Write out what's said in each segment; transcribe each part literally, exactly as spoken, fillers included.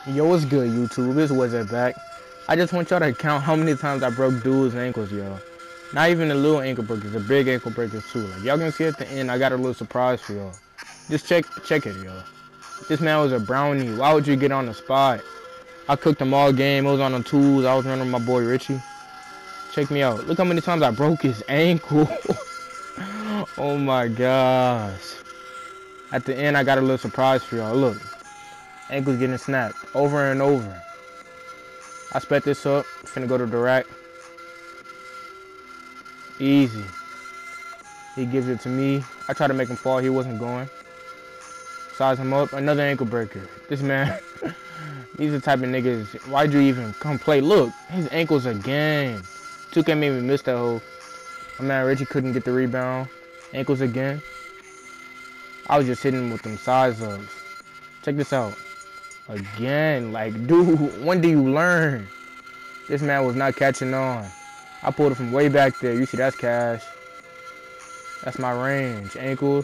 Yo, what's good, YouTube? It's Wizard back. I just want y'all to count how many times I broke dudes' ankles, yo. Not even the little ankle breakers, the big ankle breakers too. Like y'all can see at the end, I got a little surprise for y'all. Just check, check it, yo. This man was a brownie. Why would you get on the spot? I cooked him all game. It was on the tools. I was running with my boy Richie. Check me out. Look how many times I broke his ankle. Oh my gosh. At the end, I got a little surprise for y'all. Look. Ankles getting snapped over and over. I sped this up. Finna go to the rack. Easy. He gives it to me. I tried to make him fall. He wasn't going. Size him up. Another ankle breaker. This man. These are the type of niggas. Why'd you even come play? Look. His ankles again. two K made me miss that hole. My man Richie couldn't get the rebound. Ankles again. I was just hitting him with them size ups. Check this out. Again, like, dude, when do you learn? This man was not catching on. I pulled it from way back there. You see, that's cash. That's my range. Ankles.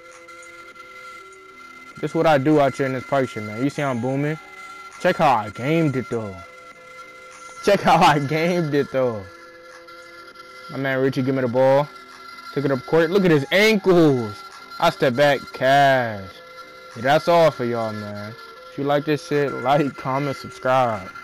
This is what I do out here in this park shit, man. You see I'm booming? Check how I gamed it, though. Check how I gamed it, though. My man Richie give me the ball. Took it up court. Look at his ankles. I step back. Cash. Yeah, that's all for y'all, man. If you like this shit, like, comment, subscribe.